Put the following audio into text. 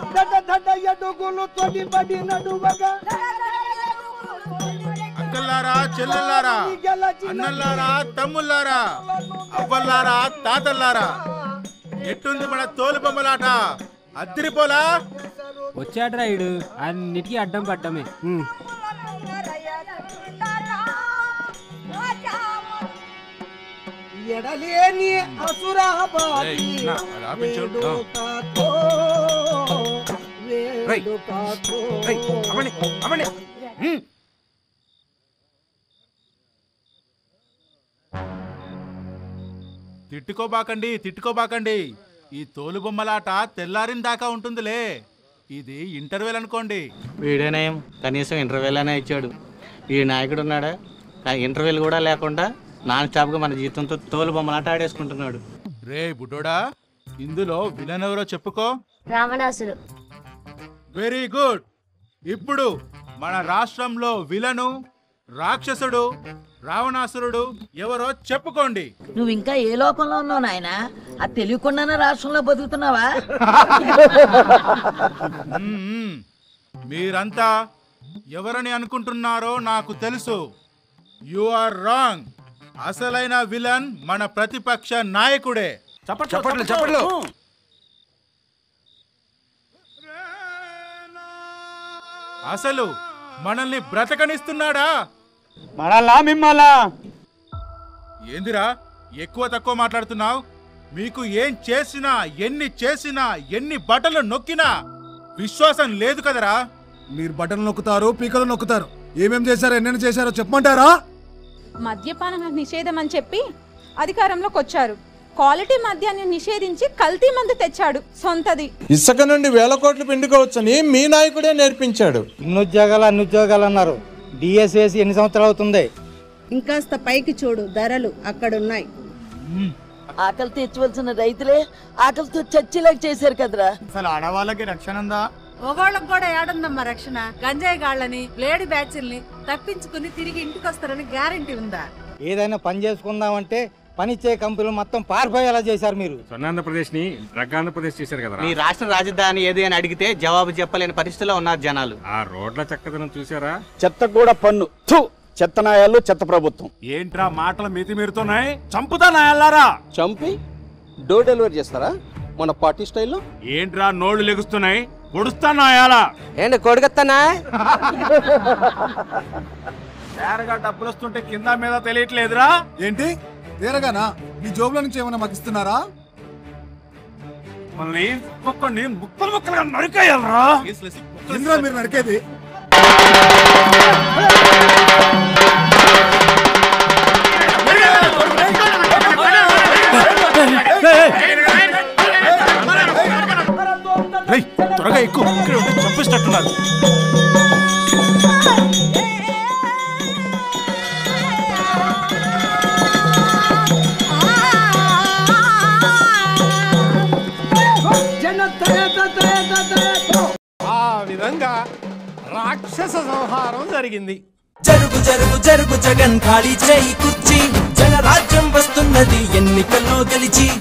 అక్కల్లారా, చెల్లెల్లారా, అన్నల్లారా, తమ్ముళ్ళారా, అవ్వల్లారా, తాతల్లారా, ఎట్టుంది మన తోలు బొమ్మలాట? అద్దిరిపోలా? వచ్చాడ్రా ఇడు, అన్నిటికీ అడ్డం పడ్డమే. ఎడలేని అసురాబాది తిట్టుకోబాకండి. ఈ తోలు బొమ్మలాట తెల్లారిన దాకా ఉంటుందిలే. ఇది ఇంటర్వెల్ అనుకోండి. వీడేనయం కనీసం ఇంటర్వెల్ అనే ఇచ్చాడు. ఈ నాయకుడు ఉన్నాడా? ఇంటర్వెల్ కూడా లేకుండా నాన్ స్టాప్గా మన జీవితంతో తోలు బొమ్మలాట ఆడేసుకుంటున్నాడు. రే బుడ్డోడా, ఇందులో విలన్ ఎవరో చెప్పుకో. రావణాసురు. Very good. ఇప్పుడు మన రాష్ట్రంలో విలను, రాక్షసుడు, రావణాసురుడు ఎవరో చెప్పుకోండి. నువ్వు ఇంకా ఏ లోకంలో ఉన్నావు నాయనా? అది తెలియకుండానే రాష్ట్రంలో బతుకుతున్నావా? మీరంతా ఎవరని అనుకుంటున్నారో నాకు తెలుసు. You are wrong. అసలైన విలన్ మన ప్రతిపక్ష నాయకుడే. చప్పట్లు. అసలు మనల్ని బ్రతకనిస్తున్నాడా? మనల్లా మిమ్మల్లా? ఏందిరా ఎక్కువ తక్కువ మాట్లాడుతున్నావు? మీకు ఏం చేసినా, ఎన్ని బట్టలు నొక్కినా విశ్వాసం లేదు కదరా? మీరు బట్టలు నొక్కుతారు, పీకలు నొక్కుతారు. ఏమేం చేశారో, ఎన్నెన్ని చేశారో చెప్పమంటారా? మద్యపాన నిషేధం అని చెప్పి అధికారంలోకి వచ్చారు. క్వాలిటీ మద్యాన్ని నిషేధించి కల్తీ మందు తెచ్చాడు సొంతది. ఇసుక నుండి వేల కోట్లు పిండుకోవచ్చని మీ నాయకుడే నేర్పించాడు. అన్ని ఉద్యోగాలు అన్నారు. డిఎస్ వేసి ఎన్ని సంవత్సరాలు అవుతుంది? ఇంకాస్త పైకి చూడు, ధరలు అక్కడున్నాయి. ఆకలి తెచ్చవలసిన రైతులే ఆకలితో చచ్చేలాగా చేశారు కదరా. అసలు ఆడవాళ్ళకి రక్షణ ఉందా? ఒకళ్ళకి కూడా ఏడుందమ్మా రక్షణ? గంజాయి గాళ్ళని, లేడీ బ్యాచ్ల్ని తప్పించుకుని తిరిగి ఇంటికి వస్తారని గ్యారంటీ ఉందా? ఏదైనా పని చేసుకుందామంటే పనిచ్చే కంపెనీలు మొత్తం పారిపోయేలా చేశారు మీరు. స్వర్ణాంధ్రప్రదేశ్ ని డ్రగ్గాంధ్రప్రదేశ్ చేశారు కదా. మీ రాష్ట్ర రాజధాని ఏది అని అడిగితే జవాబు చెప్పలేని పరిస్థితిలో ఉన్నారు జనాలు. ఆ రోడ్ల చక్కదనం చూసారా? చెత్త కూడా పన్ను. చెత్త నాయాలు, చెత్త ప్రభుత్వం. ఏంట్రా మాటలు మితి మీరుతున్నాయి? చంపుతా నాయాలారా? చంపి డోర్ డెలివరీ చేస్తారా మన పార్టీ స్టైల్లో? ఏంట్రా నోళ్లు లెగుస్తున్నాయి? పొడుస్తా నాయాలా? ఏంటి కొడుకుతానా? తేరగా డబ్బులు వస్తుంటే కింద మీద తెలియట్లేదురా? ఏంటి తేరగానా? మీ జోబుల నుంచి ఏమైనా మాకు ఇస్తున్నారా? మళ్ళీ ఒక్కొక్కడిని ముక్కలుగా నరికేయాలరా? ఇంద్రా మీరు నరికేది? త్వరగా ఎక్కువ చంపిస్తున్నారు. ఆ విధంగా రాక్షస సంహారం జరిగింది. జరుగు జగన్ ఖాళీ చేయి కుర్చీ, జనరాజ్యం వస్తున్నది ఎన్నికల్లో గెలిచి.